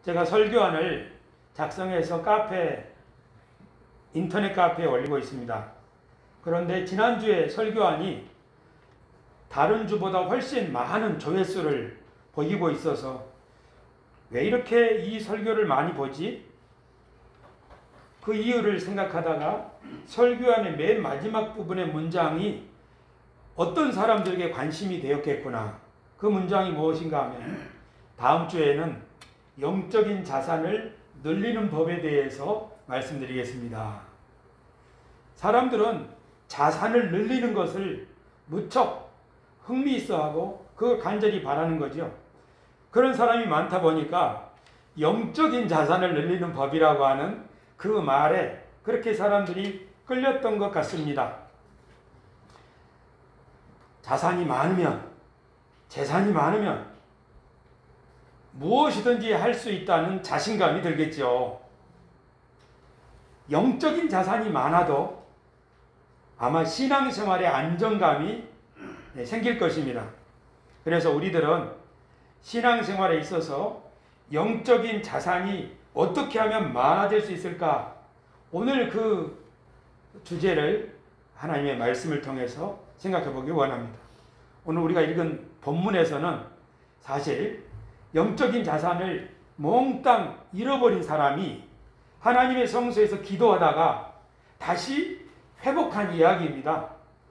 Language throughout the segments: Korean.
제가 설교안을 작성해서 인터넷 카페에 올리고 있습니다. 그런데 지난주에 설교안이 다른 주보다 훨씬 많은 조회수를 보이고 있어서 왜 이렇게 이 설교를 많이 보지? 그 이유를 생각하다가 설교안의 맨 마지막 부분의 문장이 어떤 사람들에게 관심이 되었겠구나. 그 문장이 무엇인가 하면 다음 주에는 영적인 자산을 늘리는 법에 대해서 말씀드리겠습니다. 사람들은 자산을 늘리는 것을 무척 흥미있어하고 그걸 간절히 바라는 거죠. 그런 사람이 많다 보니까 영적인 자산을 늘리는 법이라고 하는 그 말에 그렇게 사람들이 끌렸던 것 같습니다. 자산이 많으면, 재산이 많으면 무엇이든지 할 수 있다는 자신감이 들겠죠. 영적인 자산이 많아도 아마 신앙생활에 안정감이 생길 것입니다. 그래서 우리들은 신앙생활에 있어서 영적인 자산이 어떻게 하면 많아질 수 있을까? 오늘 그 주제를 하나님의 말씀을 통해서 생각해 보기 원합니다. 오늘 우리가 읽은 본문에서는 사실 영적인 자산을 몽땅 잃어버린 사람이 하나님의 성소에서 기도하다가 다시 회복한 이야기입니다.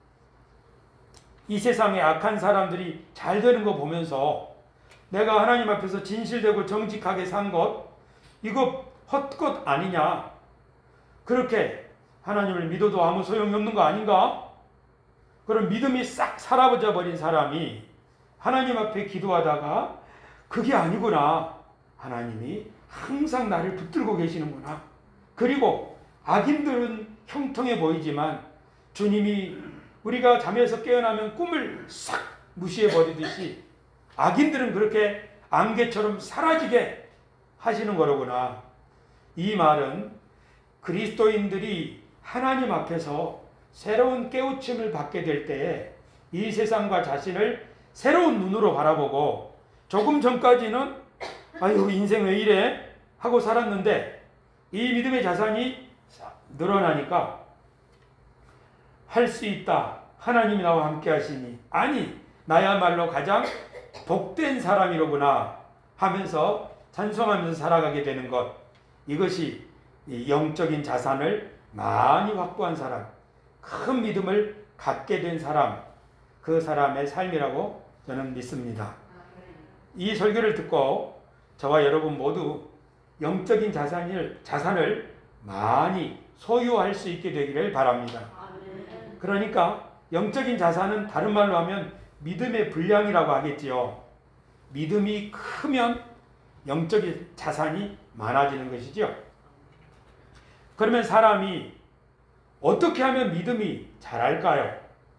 이 세상에 악한 사람들이 잘 되는 거 보면서 내가 하나님 앞에서 진실되고 정직하게 산 것, 이거 헛것 아니냐? 그렇게 하나님을 믿어도 아무 소용이 없는 거 아닌가? 그런 믿음이 싹 사라져 버린 사람이 하나님 앞에 기도하다가 그게 아니구나. 하나님이 항상 나를 붙들고 계시는구나. 그리고 악인들은 형통해 보이지만 주님이 우리가 잠에서 깨어나면 꿈을 싹 무시해 버리듯이 악인들은 그렇게 안개처럼 사라지게 하시는 거로구나. 이 말은 그리스도인들이 하나님 앞에서 새로운 깨우침을 받게 될 때에 이 세상과 자신을 새로운 눈으로 바라보고 조금 전까지는 아유 인생 왜 이래? 하고 살았는데 이 믿음의 자산이 늘어나니까 할 수 있다. 하나님이 나와 함께 하시니 아니 나야말로 가장 복된 사람이로구나 하면서 찬송하면서 살아가게 되는 것. 이것이 영적인 자산을 많이 확보한 사람, 큰 믿음을 갖게 된 사람, 그 사람의 삶이라고 저는 믿습니다. 이 설교를 듣고 저와 여러분 모두 영적인 자산을 많이 소유할 수 있게 되기를 바랍니다. 그러니까 영적인 자산은 다른 말로 하면 믿음의 분량이라고 하겠지요. 믿음이 크면 영적인 자산이 많아지는 것이죠. 그러면 사람이 어떻게 하면 믿음이 자랄까요?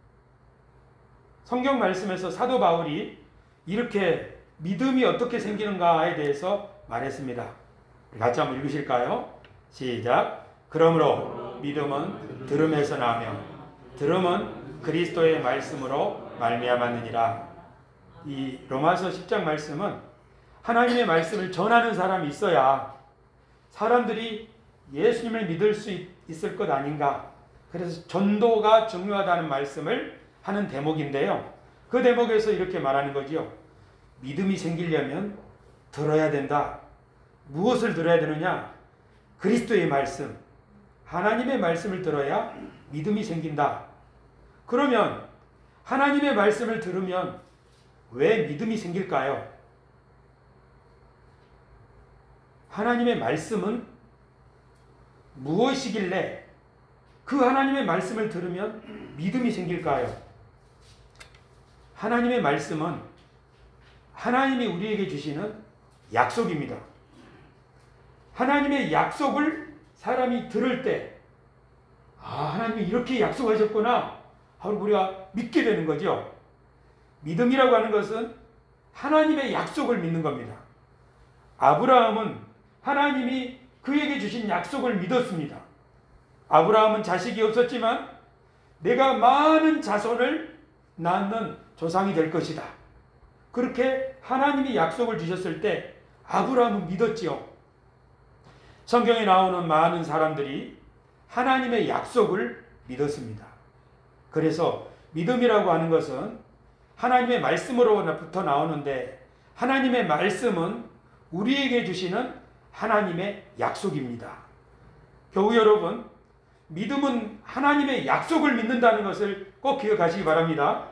성경 말씀에서 사도 바울이 이렇게 믿음이 어떻게 생기는가에 대해서 말했습니다. 같이 한번 읽으실까요? 시작. 그러므로 믿음은 들음에서 나며 들음은 그리스도의 말씀으로 말미암았느니라. 이 로마서 10장 말씀은 하나님의 말씀을 전하는 사람이 있어야 사람들이 예수님을 믿을 수 있을 것 아닌가. 그래서 전도가 중요하다는 말씀을 하는 대목인데요. 그 대목에서 이렇게 말하는 거지요. 믿음이 생기려면 들어야 된다. 무엇을 들어야 되느냐? 그리스도의 말씀, 하나님의 말씀을 들어야 믿음이 생긴다. 그러면 하나님의 말씀을 들으면 왜 믿음이 생길까요? 하나님의 말씀은 무엇이길래 그 하나님의 말씀을 들으면 믿음이 생길까요? 하나님의 말씀은 하나님이 우리에게 주시는 약속입니다. 하나님의 약속을 사람이 들을 때 하나님이 이렇게 약속하셨구나 하고 우리가 믿게 되는 거죠. 믿음이라고 하는 것은 하나님의 약속을 믿는 겁니다. 아브라함은 하나님이 그에게 주신 약속을 믿었습니다. 아브라함은 자식이 없었지만 내가 많은 자손을 낳는 조상이 될 것이다. 그렇게 하나님이 약속을 주셨을 때 아브라함은 믿었지요. 성경에 나오는 많은 사람들이 하나님의 약속을 믿었습니다. 그래서 믿음이라고 하는 것은 하나님의 말씀으로부터 나오는데, 하나님의 말씀은 우리에게 주시는 하나님의 약속입니다. 교우 여러분, 믿음은 하나님의 약속을 믿는다는 것을 꼭 기억하시기 바랍니다.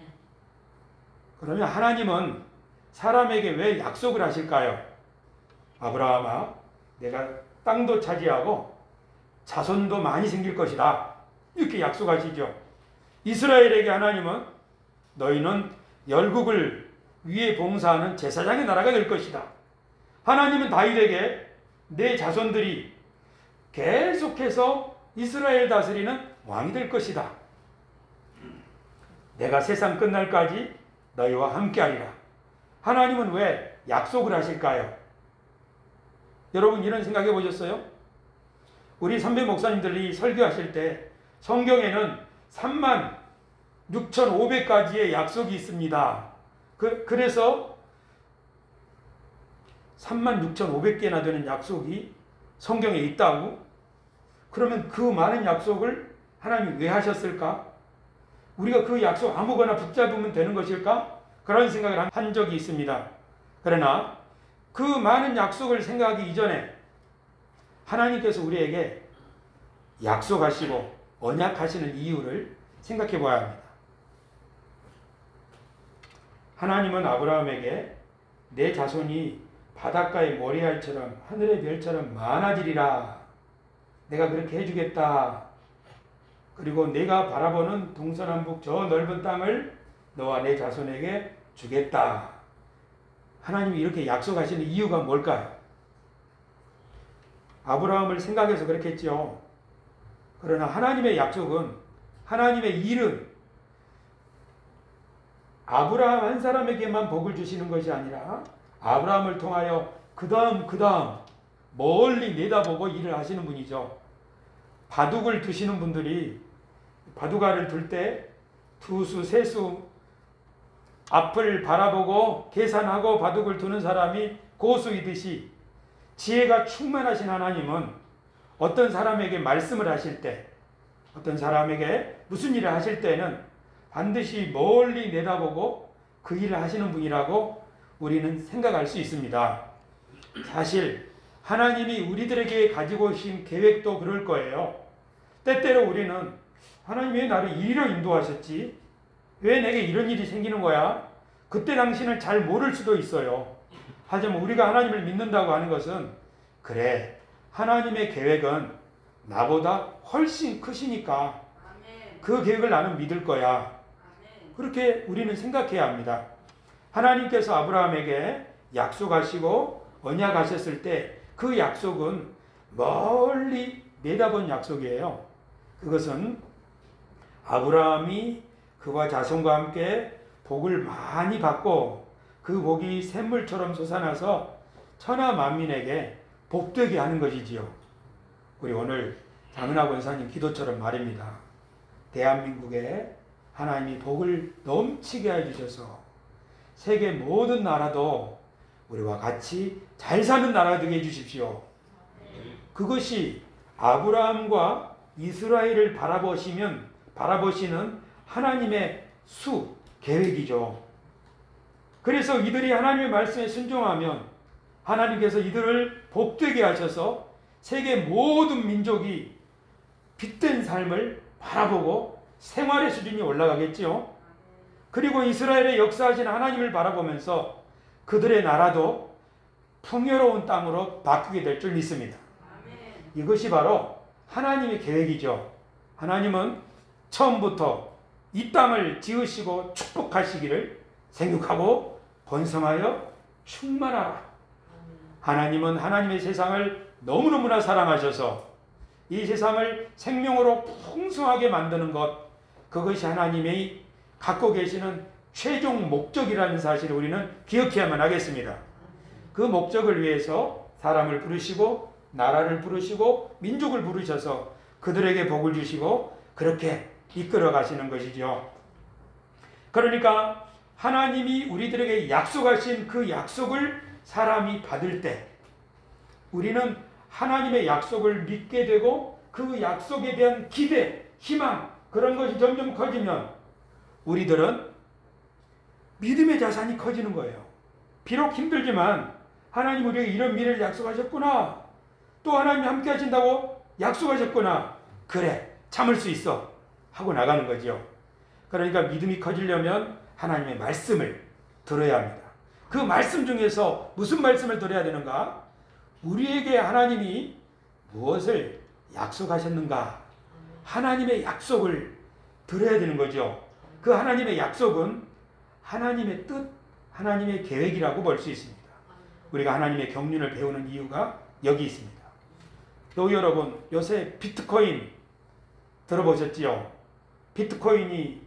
그러면 하나님은 사람에게 왜 약속을 하실까요? 아브라함아, 내가 땅도 차지하고 자손도 많이 생길 것이다, 이렇게 약속하시죠. 이스라엘에게 하나님은 너희는 열국을 위에 봉사하는 제사장의 나라가 될 것이다. 하나님은 다윗에게 내 자손들이 계속해서 이스라엘 다스리는 왕이 될 것이다. 내가 세상 끝날까지 너희와 함께하리라. 하나님은 왜 약속을 하실까요? 여러분, 이런 생각해 보셨어요? 우리 선배 목사님들이 설교하실 때 성경에는 36,500가지의 약속이 있습니다. 그래서 36,500개나 되는 약속이 성경에 있다고? 그러면 그 많은 약속을 하나님이 왜 하셨을까? 우리가 그 약속 아무거나 붙잡으면 되는 것일까? 그런 생각을 한 적이 있습니다. 그러나 그 많은 약속을 생각하기 이전에 하나님께서 우리에게 약속하시고 언약하시는 이유를 생각해 봐야 합니다. 하나님은 아브라함에게 내 자손이 바닷가의 모래알처럼 하늘의 별처럼 많아지리라. 내가 그렇게 해주겠다. 그리고 내가 바라보는 동서남북 저 넓은 땅을 너와 내 자손에게 주겠다. 하나님이 이렇게 약속하시는 이유가 뭘까요? 아브라함을 생각해서 그렇겠죠. 그러나 하나님의 약속은, 하나님의 일은 아브라함 한 사람에게만 복을 주시는 것이 아니라 아브라함을 통하여 그 다음 멀리 내다보고 일을 하시는 분이죠. 바둑을 두시는 분들이 바둑알을 둘 때 두수, 세수 앞을 바라보고 계산하고 바둑을 두는 사람이 고수이듯이, 지혜가 충만하신 하나님은 어떤 사람에게 말씀을 하실 때, 어떤 사람에게 무슨 일을 하실 때는 반드시 멀리 내다보고 그 일을 하시는 분이라고 우리는 생각할 수 있습니다. 사실 하나님이 우리들에게 가지고 오신 계획도 그럴 거예요. 때때로 우리는 하나님 왜 나를 이리로 인도하셨지? 왜 내게 이런 일이 생기는 거야? 그때 당시는 잘 모를 수도 있어요. 하지만 우리가 하나님을 믿는다고 하는 것은, 그래, 하나님의 계획은 나보다 훨씬 크시니까 그 계획을 나는 믿을 거야. 그렇게 우리는 생각해야 합니다. 하나님께서 아브라함에게 약속하시고 언약하셨을 때 그 약속은 멀리 내다본 약속이에요. 그것은 아브라함이 그와 자손과 함께 복을 많이 받고 그 복이 샘물처럼 솟아나서 천하 만민에게 복되게 하는 것이지요. 우리 오늘 장은하 권사님 기도처럼 말입니다. 대한민국에 하나님이 복을 넘치게 해주셔서 세계 모든 나라도 우리와 같이 잘 사는 나라가 되게 해주십시오. 그것이 아브라함과 이스라엘을 바라보시는 하나님의 계획이죠. 그래서 이들이 하나님의 말씀에 순종하면 하나님께서 이들을 복되게 하셔서 세계 모든 민족이 빛된 삶을 바라보고 생활의 수준이 올라가겠지요. 그리고 이스라엘의 역사하신 하나님을 바라보면서 그들의 나라도 풍요로운 땅으로 바뀌게 될 줄 믿습니다. 이것이 바로 하나님의 계획이죠. 하나님은 처음부터 이 땅을 지으시고 축복하시기를 생육하고 번성하여 충만하라. 하나님은 하나님의 세상을 너무너무나 사랑하셔서 이 세상을 생명으로 풍성하게 만드는 것, 그것이 하나님이 갖고 계시는 최종 목적이라는 사실을 우리는 기억해야만 하겠습니다. 그 목적을 위해서 사람을 부르시고 나라를 부르시고 민족을 부르셔서 그들에게 복을 주시고 그렇게 이끌어 가시는 것이죠. 그러니까 하나님이 우리들에게 약속하신 그 약속을 사람이 받을 때 우리는 하나님의 약속을 믿게 되고 그 약속에 대한 기대, 희망 그런 것이 점점 커지면 우리들은 믿음의 자산이 커지는 거예요. 비록 힘들지만 하나님 우리에게 이런 미래를 약속하셨구나. 또 하나님이 함께 하신다고 약속하셨구나. 그래 참을 수 있어 하고 나가는 거죠. 그러니까 믿음이 커지려면 하나님의 말씀을 들어야 합니다. 그 말씀 중에서 무슨 말씀을 들어야 되는가? 우리에게 하나님이 무엇을 약속하셨는가? 하나님의 약속을 들어야 되는 거죠. 그 하나님의 약속은 하나님의 뜻, 하나님의 계획이라고 볼 수 있습니다. 우리가 하나님의 경륜을 배우는 이유가 여기 있습니다. 또 여러분 요새 비트코인 들어보셨지요? 비트코인이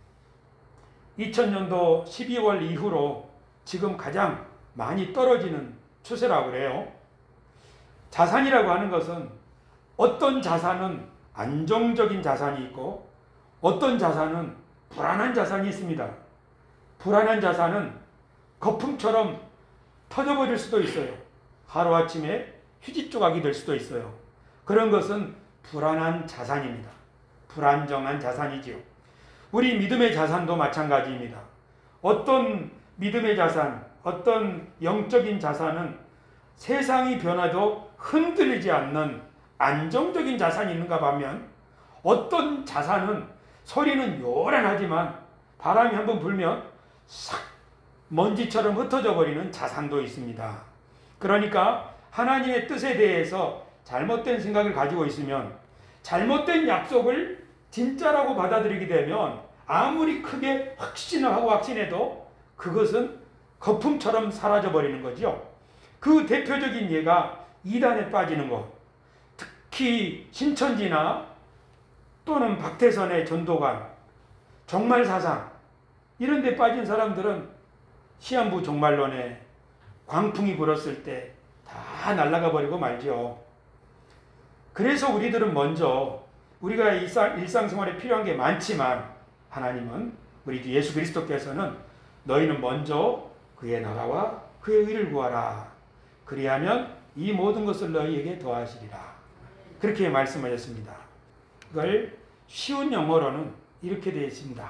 2000년도 12월 이후로 지금 가장 많이 떨어지는 추세라고 그래요. 자산이라고 하는 것은 어떤 자산은 안정적인 자산이 있고 어떤 자산은 불안한 자산이 있습니다. 불안한 자산은 거품처럼 터져버릴 수도 있어요. 하루아침에 휴지 조각이 될 수도 있어요. 그런 것은 불안한 자산입니다. 불안정한 자산이지요. 우리 믿음의 자산도 마찬가지입니다. 어떤 믿음의 자산, 어떤 영적인 자산은 세상이 변화도 흔들리지 않는 안정적인 자산이 있는가 하면 어떤 자산은 소리는 요란하지만 바람이 한번 불면 싹 먼지처럼 흩어져 버리는 자산도 있습니다. 그러니까 하나님의 뜻에 대해서 잘못된 생각을 가지고 있으면 잘못된 약속을 진짜라고 받아들이게 되면 아무리 크게 확신을 하고 확신해도 그것은 거품처럼 사라져 버리는 거죠. 그 대표적인 예가 이단에 빠지는 것. 특히 신천지나 또는 박태선의 전도관, 종말사상 이런 데 빠진 사람들은 시한부 종말론에 광풍이 불었을 때 다 날아가 버리고 말죠. 그래서 우리들은 먼저 우리가 일상생활에 필요한 게 많지만 하나님은 우리 주 예수 그리스도께서는 너희는 먼저 그의 나라와 그의 의를 구하라. 그리하면 이 모든 것을 너희에게 더하시리라. 그렇게 말씀하셨습니다. 그걸 쉬운 영어로는 이렇게 되어 있습니다.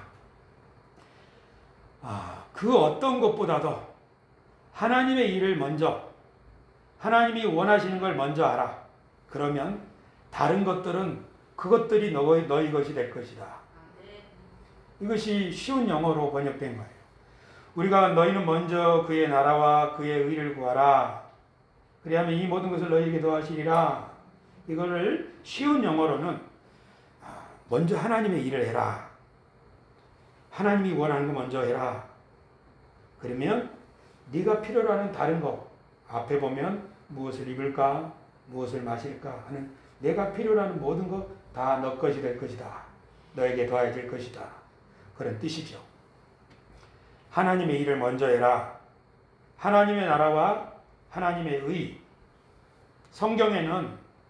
그 어떤 것보다도 하나님의 일을 먼저 하나님이 원하시는 걸 먼저 알아. 그러면 다른 것들은 그것들이 너희 것이 될 것이다. 이것이 쉬운 영어로 번역된 거예요. 우리가 너희는 먼저 그의 나라와 그의 의를 구하라. 그리하면 이 모든 것을 너희에게 더하시리라. 이거를 쉬운 영어로는 먼저 하나님의 일을 해라. 하나님이 원하는 거 먼저 해라. 그러면 네가 필요로 하는 다른 거 앞에 보면 무엇을 입을까? 무엇을 마실까? 하는 내가 필요로 하는 모든 거 다 너 것이 될 것이다. 너에게 더해질 것이다. 그런 뜻이죠. 하나님의 일을 먼저 해라. 하나님의 나라와 하나님의 의. 성경에는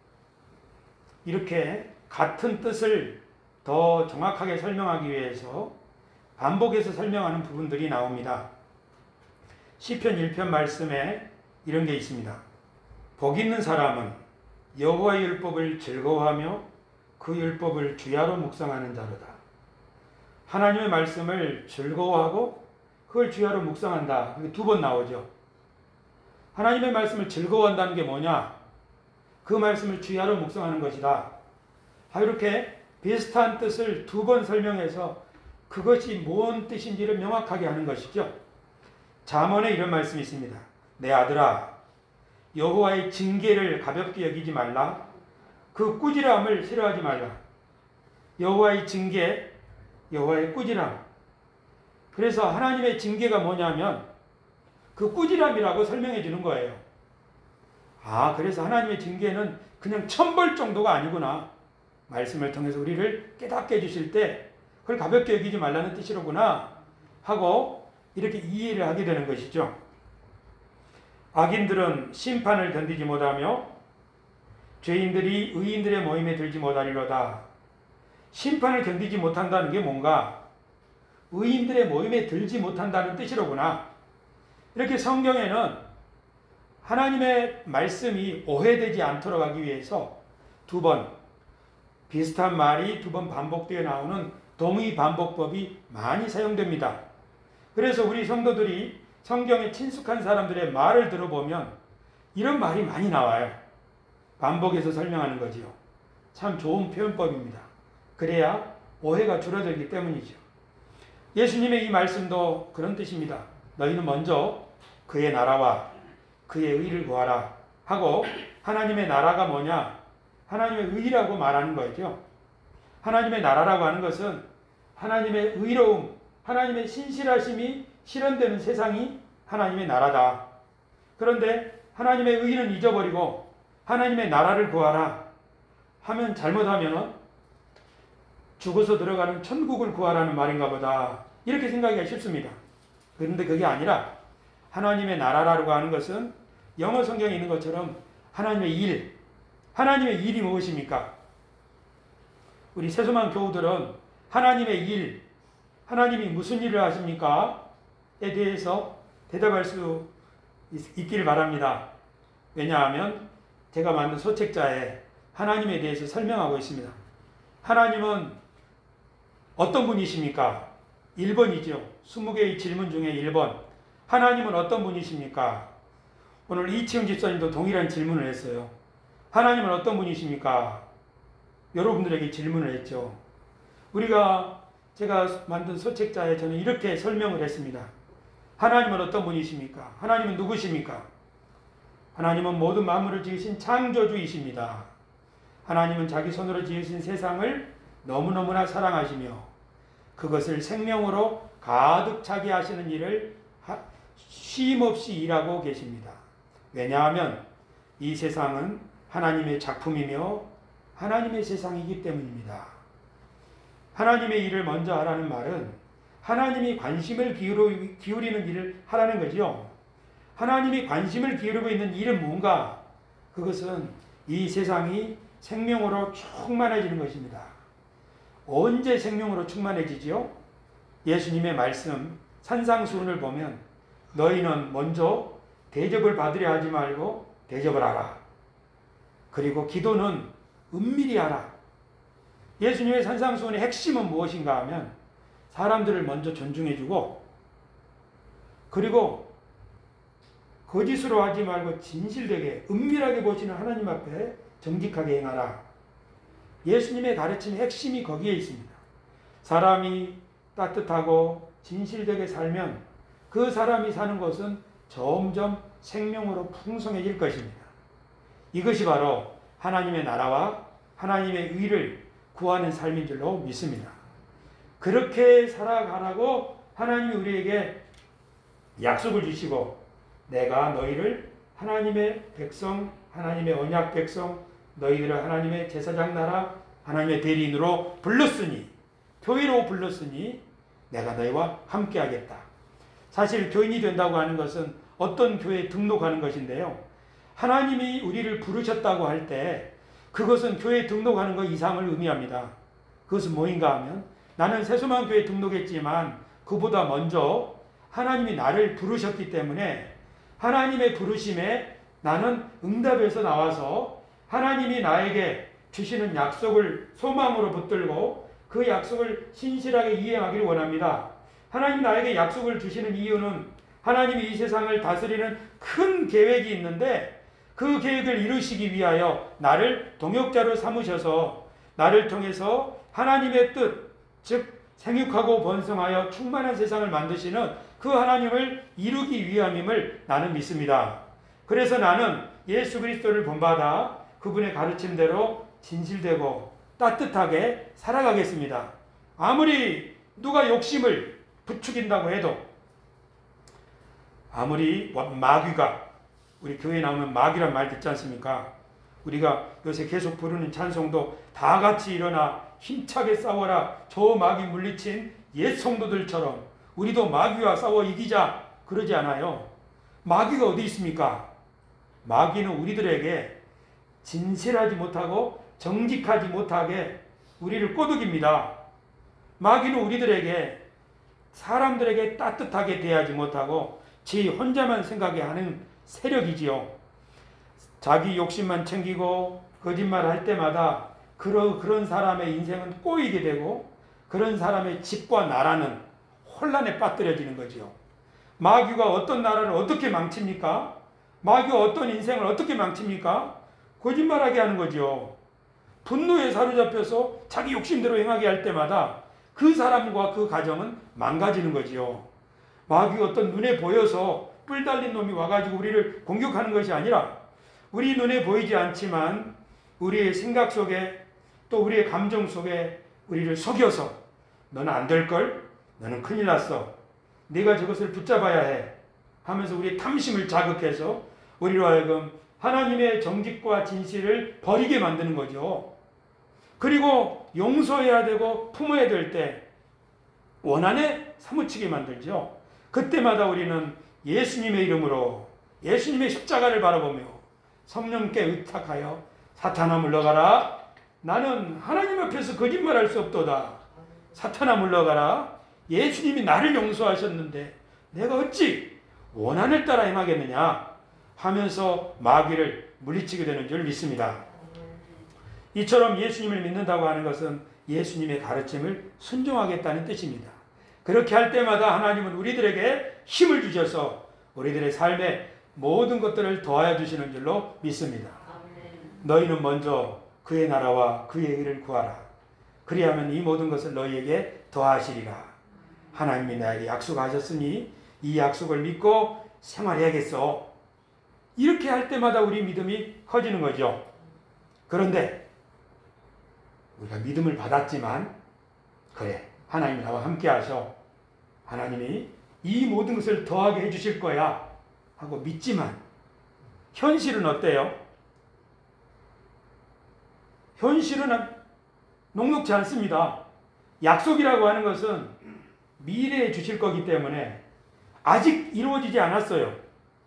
이렇게 같은 뜻을 더 정확하게 설명하기 위해서 반복해서 설명하는 부분들이 나옵니다. 시편 1편 말씀에 이런 게 있습니다. 복 있는 사람은 여호와의 율법을 즐거워하며 그 율법을 주야로 묵상하는 자로다. 하나님의 말씀을 즐거워하고 그걸 주야로 묵상한다. 두 번 나오죠. 하나님의 말씀을 즐거워한다는 게 뭐냐? 그 말씀을 주야로 묵상하는 것이다. 이렇게 비슷한 뜻을 두 번 설명해서 그것이 뭔 뜻인지를 명확하게 하는 것이죠. 잠언에 이런 말씀이 있습니다. 내 아들아, 여호와의 징계를 가볍게 여기지 말라. 그 꾸지람을 싫어하지 말라. 여호와의 징계, 여호와의 꾸지람. 그래서 하나님의 징계가 뭐냐면 그 꾸지람이라고 설명해 주는 거예요. 그래서 하나님의 징계는 그냥 천벌 정도가 아니구나. 말씀을 통해서 우리를 깨닫게 해주실 때 그걸 가볍게 여기지 말라는 뜻이로구나 하고 이렇게 이해를 하게 되는 것이죠. 악인들은 심판을 견디지 못하며 죄인들이 의인들의 모임에 들지 못하리로다. 심판을 견디지 못한다는 게 뭔가? 의인들의 모임에 들지 못한다는 뜻이로구나. 이렇게 성경에는 하나님의 말씀이 오해되지 않도록 하기 위해서 2번, 비슷한 말이 2번 반복되어 나오는 동의 반복법이 많이 사용됩니다. 그래서 우리 성도들이 성경에 친숙한 사람들의 말을 들어보면 이런 말이 많이 나와요. 반복해서 설명하는 거지요. 참 좋은 표현법입니다. 그래야 오해가 줄어들기 때문이죠. 예수님의 이 말씀도 그런 뜻입니다. 너희는 먼저 그의 나라와 그의 의를 구하라 하고, 하나님의 나라가 뭐냐? 하나님의 의라고 말하는 거죠. 하나님의 나라라고 하는 것은 하나님의 의로움, 하나님의 신실하심이 실현되는 세상이 하나님의 나라다. 그런데 하나님의 의는 잊어버리고 하나님의 나라를 구하라 하면, 잘못하면 죽어서 들어가는 천국을 구하라는 말인가 보다, 이렇게 생각하기가 쉽습니다. 그런데 그게 아니라 하나님의 나라라고 하는 것은 영어 성경에 있는 것처럼 하나님의 일, 하나님의 일이 무엇입니까? 우리 세수만 교우들은 하나님의 일, 하나님이 무슨 일을 하십니까? 에 대해서 대답할 수 있기를 바랍니다. 왜냐하면 제가 만든 소책자에 하나님에 대해서 설명하고 있습니다. 하나님은 어떤 분이십니까? 1번이죠. 20개의 질문 중에 1번. 하나님은 어떤 분이십니까? 오늘 이치훈 집사님도 동일한 질문을 했어요. 하나님은 어떤 분이십니까? 여러분들에게 질문을 했죠. 제가 만든 소책자에 저는 이렇게 설명을 했습니다. 하나님은 어떤 분이십니까? 하나님은 누구십니까? 하나님은 모든 만물을 지으신 창조주이십니다. 하나님은 자기 손으로 지으신 세상을 너무너무나 사랑하시며 그것을 생명으로 가득 차게 하시는 일을 쉼없이 일하고 계십니다. 왜냐하면 이 세상은 하나님의 작품이며 하나님의 세상이기 때문입니다. 하나님의 일을 먼저 하라는 말은 하나님이 관심을 기울이는 일을 하라는 거죠. 하나님이 관심을 기울이고 있는 일은 뭔가? 그것은 이 세상이 생명으로 충만해지는 것입니다. 언제 생명으로 충만해지지요? 예수님의 말씀 산상수훈을 보면 너희는 먼저 대접을 받으려 하지 말고 대접을 하라. 그리고 기도는 은밀히 하라. 예수님의 산상수훈의 핵심은 무엇인가 하면 사람들을 먼저 존중해주고, 그리고 거짓으로 하지 말고 진실되게 은밀하게 보시는 하나님 앞에 정직하게 행하라. 예수님의 가르침의 핵심이 거기에 있습니다. 사람이 따뜻하고 진실되게 살면 그 사람이 사는 것은 점점 생명으로 풍성해질 것입니다. 이것이 바로 하나님의 나라와 하나님의 의를 구하는 삶인 줄로 믿습니다. 그렇게 살아가라고 하나님이 우리에게 약속을 주시고, 내가 너희를 하나님의 백성, 하나님의 언약 백성, 너희들을 하나님의 제사장 나라, 하나님의 대리인으로 불렀으니, 교회로 불렀으니 내가 너희와 함께 하겠다. 사실 교인이 된다고 하는 것은 어떤 교회에 등록하는 것인데요. 하나님이 우리를 부르셨다고 할 때 그것은 교회에 등록하는 것 이상을 의미합니다. 그것은 뭐인가 하면, 나는 세수만교회에 등록했지만 그보다 먼저 하나님이 나를 부르셨기 때문에 하나님의 부르심에 나는 응답해서 나와서 하나님이 나에게 주시는 약속을 소망으로 붙들고 그 약속을 신실하게 이행하기를 원합니다. 하나님이 나에게 약속을 주시는 이유는 하나님이 이 세상을 다스리는 큰 계획이 있는데, 그 계획을 이루시기 위하여 나를 동역자로 삼으셔서 나를 통해서 하나님의 뜻, 즉 생육하고 번성하여 충만한 세상을 만드시는 그 하나님을 이루기 위함임을 나는 믿습니다. 그래서 나는 예수 그리스도를 본받아 그분의 가르침대로 진실되고 따뜻하게 살아가겠습니다. 아무리 누가 욕심을 부추긴다고 해도, 아무리 마귀가, 우리 교회에 나오는 마귀란 말 듣지 않습니까? 우리가 요새 계속 부르는 찬송도 다 같이 일어나 힘차게 싸워라, 저 마귀 물리친 옛 성도들처럼 우리도 마귀와 싸워 이기자 그러지 않아요. 마귀가 어디 있습니까? 마귀는 우리들에게 진실하지 못하고 정직하지 못하게 우리를 꼬드깁니다. 마귀는 우리들에게, 사람들에게 따뜻하게 대하지 못하고 지 혼자만 생각하게 하는 세력이지요. 자기 욕심만 챙기고 거짓말 할 때마다 그런 사람의 인생은 꼬이게 되고 그런 사람의 집과 나라는 혼란에 빠뜨려지는 거지요. 마귀가 어떤 나라를 어떻게 망칩니까? 마귀가 어떤 인생을 어떻게 망칩니까? 거짓말하게 하는 거지요. 분노에 사로잡혀서 자기 욕심대로 행하게 할 때마다 그 사람과 그 가정은 망가지는 거지요. 마귀가 어떤 눈에 보여서 뿔 달린 놈이 와가지고 우리를 공격하는 것이 아니라 우리 눈에 보이지 않지만 우리의 생각 속에 또 우리의 감정 속에 우리를 속여서 너는 안 될걸? 너는 큰일 났어. 네가 저것을 붙잡아야 해. 하면서 우리의 탐심을 자극해서 우리로 하여금 하나님의 정직과 진실을 버리게 만드는 거죠. 그리고 용서해야 되고 품어야 될 때 원한에 사무치게 만들죠. 그때마다 우리는 예수님의 이름으로 예수님의 십자가를 바라보며 성령께 의탁하여 사탄아 물러가라. 나는 하나님 앞에서 거짓말할 수 없도다. 사탄아 물러가라. 예수님이 나를 용서하셨는데 내가 어찌 원한을 따라 행하겠느냐 하면서 마귀를 물리치게 되는 줄 믿습니다. 이처럼 예수님을 믿는다고 하는 것은 예수님의 가르침을 순종하겠다는 뜻입니다. 그렇게 할 때마다 하나님은 우리들에게 힘을 주셔서 우리들의 삶에 모든 것들을 더하여 주시는 줄로 믿습니다. 너희는 먼저 그의 나라와 그의 의를 구하라. 그리하면 이 모든 것을 너희에게 더하시리라. 하나님이 나에게 약속하셨으니 이 약속을 믿고 생활해야겠어. 이렇게 할 때마다 우리 믿음이 커지는 거죠. 그런데 우리가 믿음을 받았지만 그래 하나님이 나와 함께 하셔. 하나님이 이 모든 것을 더하게 해주실 거야 하고 믿지만 현실은 어때요? 현실은 녹록지 않습니다. 약속이라고 하는 것은 미래에 주실 거기 때문에 아직 이루어지지 않았어요.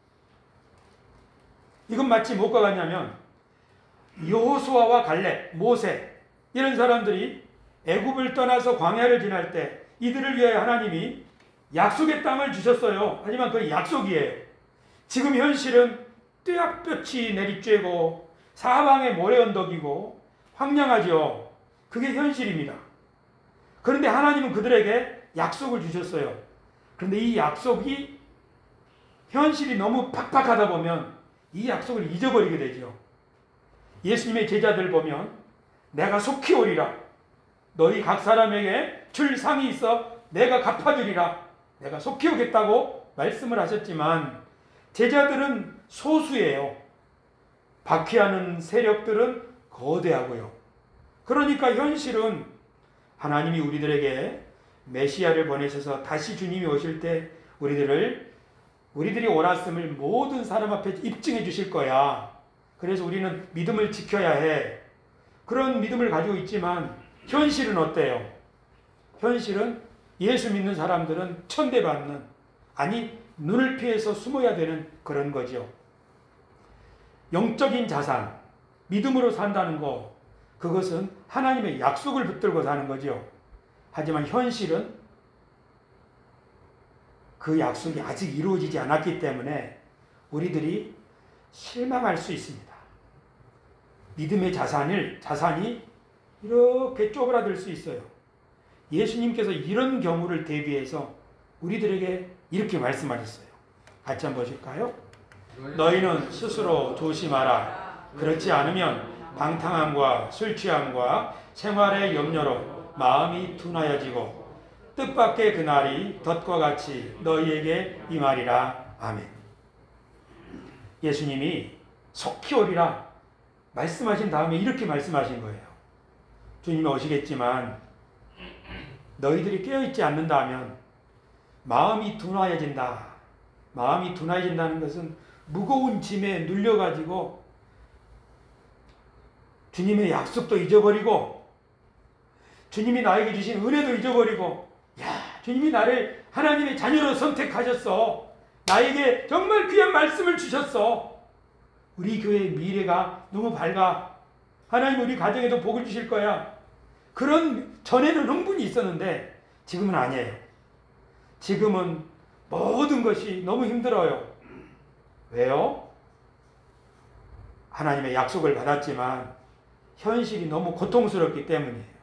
이건 마치 뭐가 같냐면 여호수아와 갈렙, 모세 이런 사람들이 애굽을 떠나서 광야를 지날 때 이들을 위해 하나님이 약속의 땅을 주셨어요. 하지만 그 약속이에요. 지금 현실은 떼약볕이 내리쬐고 사방에 모래 언덕이고 황량하죠. 그게 현실입니다. 그런데 하나님은 그들에게 약속을 주셨어요. 그런데 이 약속이 현실이 너무 팍팍하다 보면 이 약속을 잊어버리게 되죠. 예수님의 제자들 보면 내가 속히 오리라. 너희 각 사람에게 줄 상이 있어 내가 갚아주리라. 내가 속히 오겠다고 말씀을 하셨지만 제자들은 소수예요. 박해하는 세력들은 거대하고요. 그러니까 현실은 하나님이 우리들에게 메시아를 보내셔서 다시 주님이 오실 때 우리들이 옳았음을 모든 사람 앞에 입증해 주실 거야. 그래서 우리는 믿음을 지켜야 해. 그런 믿음을 가지고 있지만 현실은 어때요? 현실은 예수 믿는 사람들은 천대받는, 아니 눈을 피해서 숨어야 되는 그런 거죠. 영적인 자산, 믿음으로 산다는 거, 그것은 하나님의 약속을 붙들고 사는 거죠. 하지만 현실은 그 약속이 아직 이루어지지 않았기 때문에 우리들이 실망할 수 있습니다. 믿음의 자산이 이렇게 쪼그라들 수 있어요. 예수님께서 이런 경우를 대비해서 우리들에게 이렇게 말씀하셨어요. 같이 한번 보실까요? 너희는 스스로 조심하라. 그렇지 않으면 방탕함과 술 취함과 생활의 염려로 마음이 둔하여지고 뜻밖의 그날이 덫과 같이 너희에게 임하리라. 아멘. 예수님이 속히 오리라 말씀하신 다음에 이렇게 말씀하신 거예요. 주님이 오시겠지만 너희들이 깨어있지 않는다면 마음이 둔하여진다. 마음이 둔하여진다는 것은 무거운 짐에 눌려가지고 주님의 약속도 잊어버리고 주님이 나에게 주신 은혜도 잊어버리고 주님이 나를 하나님의 자녀로 선택하셨어. 나에게 정말 귀한 말씀을 주셨어. 우리 교회의 미래가 너무 밝아. 하나님 우리 가정에도 복을 주실 거야. 그런 전에는 흥분이 있었는데 지금은 아니에요. 지금은 모든 것이 너무 힘들어요. 왜요? 하나님의 약속을 받았지만 현실이 너무 고통스럽기 때문이에요.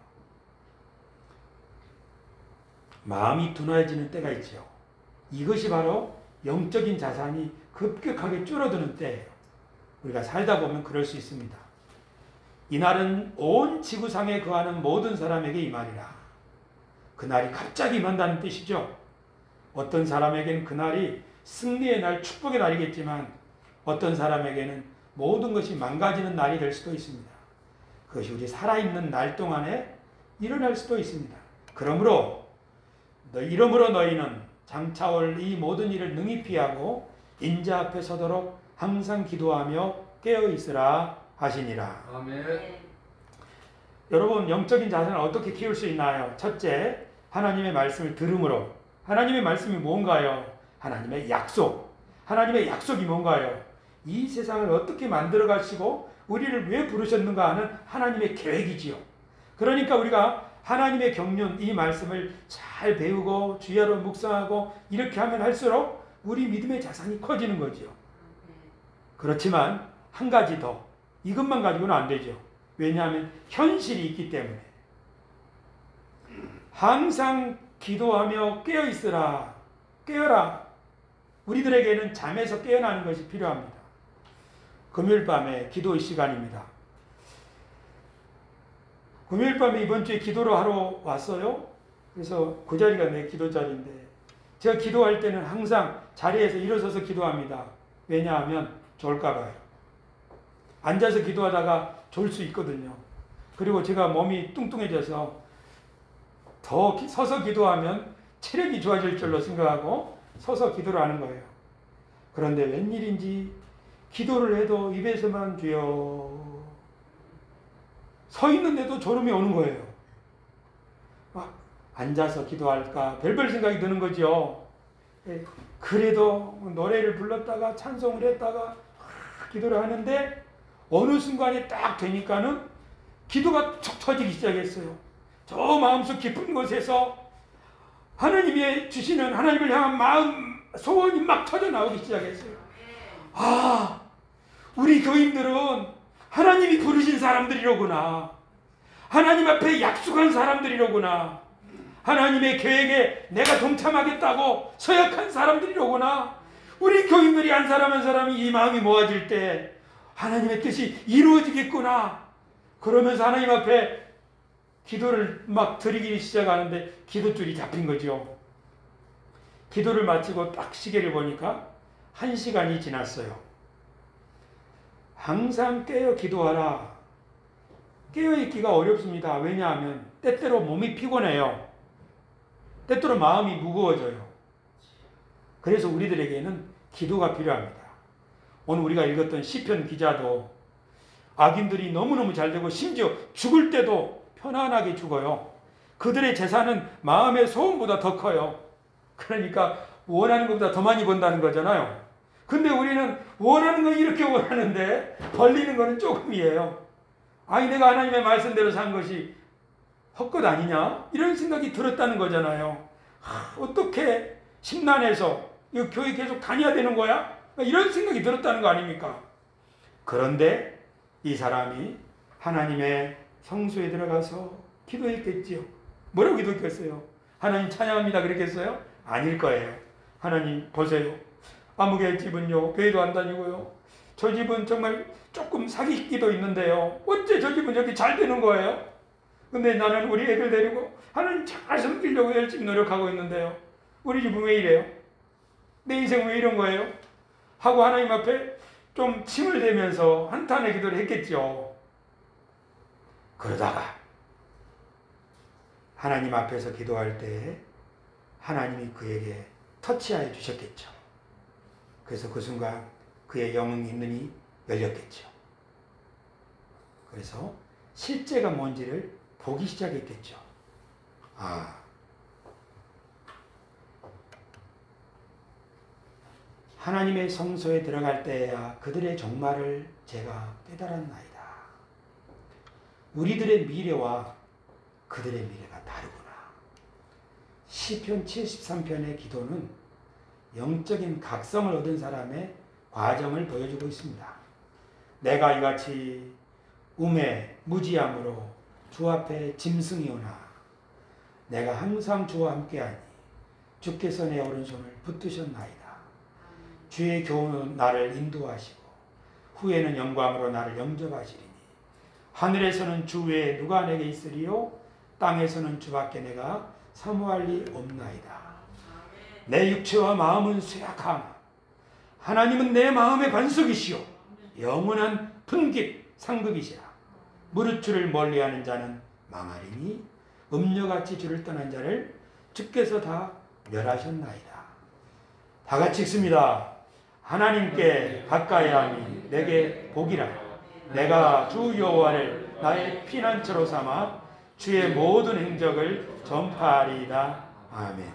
마음이 둔해지는 때가 있죠. 이것이 바로 영적인 자산이 급격하게 줄어드는 때예요. 우리가 살다 보면 그럴 수 있습니다. 이날은 온 지구상에 거하는 모든 사람에게 이 말이라. 그날이 갑자기 임한다는 뜻이죠. 어떤 사람에게는 그날이 승리의 날, 축복의 날이겠지만 어떤 사람에게는 모든 것이 망가지는 날이 될 수도 있습니다. 그것이 우리 살아있는 날 동안에 일어날 수도 있습니다. 그러므로 너희는 장차올 이 모든 일을 능히 피하고 인자 앞에 서도록 항상 기도하며 깨어있으라 하시니라. 아멘. 여러분, 영적인 자산을 어떻게 키울 수 있나요? 첫째, 하나님의 말씀을 들음으로. 하나님의 말씀이 뭔가요? 하나님의 약속. 하나님의 약속이 뭔가요? 이 세상을 어떻게 만들어 가시고 우리를 왜 부르셨는가 하는 하나님의 계획이지요. 그러니까 우리가 하나님의 경륜, 이 말씀을 잘 배우고 주야로 묵상하고 이렇게 하면 할수록 우리 믿음의 자산이 커지는 거지요. 그렇지만 한 가지 더, 이것만 가지고는 안 되죠. 왜냐하면 현실이 있기 때문에. 항상 기도하며 깨어있으라. 깨어라. 우리들에게는 잠에서 깨어나는 것이 필요합니다. 금요일 밤에 기도 시간입니다. 금요일 밤에 이번 주에 기도를 하러 왔어요. 그래서 그 자리가 내 기도 자리인데 제가 기도할 때는 항상 자리에서 일어서서 기도합니다. 왜냐하면 졸까 봐요. 앉아서 기도하다가 졸 수 있거든요. 그리고 제가 몸이 뚱뚱해져서 더 서서 기도하면 체력이 좋아질 줄로 생각하고 서서 기도를 하는 거예요. 그런데 웬일인지 기도를 해도 입에서만 주여, 서 있는데도 졸음이 오는 거예요. 앉아서 기도할까 별별 생각이 드는 거죠. 그래도 노래를 불렀다가 찬송을 했다가 기도를 하는데 어느 순간에 딱 되니까는 기도가 툭 터지기 시작했어요. 저 마음속 깊은 곳에서 하나님이 주시는 하나님을 향한 마음 소원이 막 터져 나오기 시작했어요. 아, 우리 교인들은 하나님이 부르신 사람들이로구나. 하나님 앞에 약속한 사람들이로구나. 하나님의 계획에 내가 동참하겠다고 서약한 사람들이로구나. 우리 교인들이 한 사람 한 사람이 이 마음이 모아질 때 하나님의 뜻이 이루어지겠구나. 그러면서 하나님 앞에 기도를 막 드리기 시작하는데 기도줄이 잡힌 거죠. 기도를 마치고 딱 시계를 보니까 1시간이 지났어요. 항상 깨어 기도하라. 깨어있기가 어렵습니다. 왜냐하면 때때로 몸이 피곤해요. 때때로 마음이 무거워져요. 그래서 우리들에게는 기도가 필요합니다. 오늘 우리가 읽었던 시편 기자도 악인들이 너무너무 잘되고 심지어 죽을 때도 편안하게 죽어요. 그들의 재산은 마음의 소원보다 더 커요. 그러니까 원하는 것보다 더 많이 번다는 거잖아요. 근데 우리는 원하는 건 이렇게 원하는데 벌리는 거는 조금이에요. 아니 내가 하나님의 말씀대로 산 것이 헛것 아니냐? 이런 생각이 들었다는 거잖아요. 어떻게 심란해서 이거 교회 계속 다녀야 되는 거야? 이런 생각이 들었다는 거 아닙니까? 그런데 이 사람이 하나님의 성소에 들어가서 기도했겠지요. 뭐라고 기도했겠어요? 하나님 찬양합니다 그랬겠어요? 아닐 거예요. 하나님 보세요. 아무개 집은요 교회도 안 다니고요. 저 집은 정말 조금 사기기도 있는데요. 어째 저 집은 여기 잘 되는 거예요? 근데 나는 우리 애들 데리고 하나님 잘 섬기려고 열심히 노력하고 있는데요. 우리 집은 왜 이래요? 내 인생은 왜 이런 거예요? 하고 하나님 앞에 좀 침을 대면서 한탄의 기도를 했겠죠. 그러다가 하나님 앞에서 기도할 때 하나님이 그에게 터치하여 주셨겠죠. 그래서 그 순간 그의 영은 있느니 열렸겠죠. 그래서 실제가 뭔지를 보기 시작했겠죠. 아, 하나님의 성소에 들어갈 때야 그들의 종말을 제가 깨달았나이다. 우리들의 미래와 그들의 미래가 다르구나. 시편 73편의 기도는 영적인 각성을 얻은 사람의 과정을 보여주고 있습니다. 내가 이같이 우매 무지함으로 주 앞에 짐승이오나 내가 항상 주와 함께하니 주께서 내 오른손을 붙드셨나이다. 주의 교훈은 나를 인도하시고 후에는 영광으로 나를 영접하시리니 하늘에서는 주 외에 누가 내게 있으리요 땅에서는 주밖에 내가 사모할 리 없나이다. 내 육체와 마음은 쇠약하나 하나님은 내 마음의 반석이시요 영원한 분깃 상급이시라. 무릇 주를 멀리하는 자는 망하리니 음녀같이 주를 떠난 자를 주께서 다 멸하셨나이다. 다 같이 읽습니다. 하나님께 가까이 함이 내게 복이라. 내가 주 여호와를 나의 피난처로 삼아 주의 모든 행적을 전파하리이다. 아멘.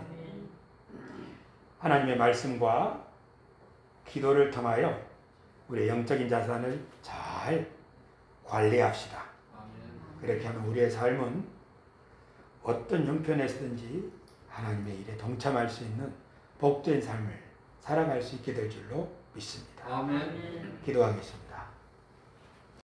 하나님의 말씀과 기도를 통하여 우리의 영적인 자산을 잘 관리합시다. 그렇게 하면 우리의 삶은 어떤 형편에서든지 하나님의 일에 동참할 수 있는 복된 삶을 살아갈 수 있게 될 줄로 믿습니다. 아멘. 기도하겠습니다.